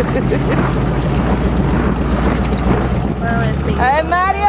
A ver, Mario.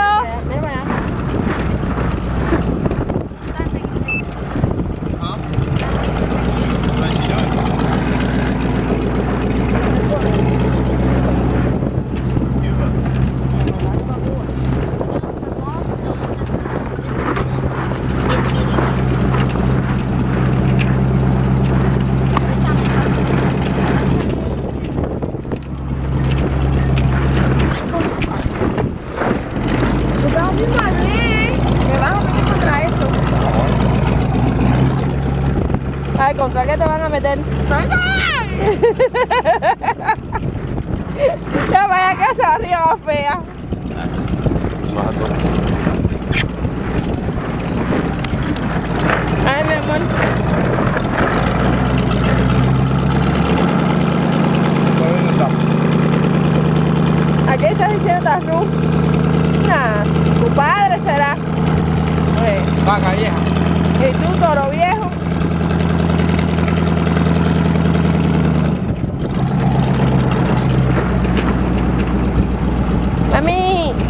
Ay, ¿contra qué te van a meter? Ya vaya casa arriba más fea. Ay, mi amor. ¿A qué estás diciendo, Tarru? Nah, tu padre será. Vaca vieja. ¿Y tú, toro viejo? Mami.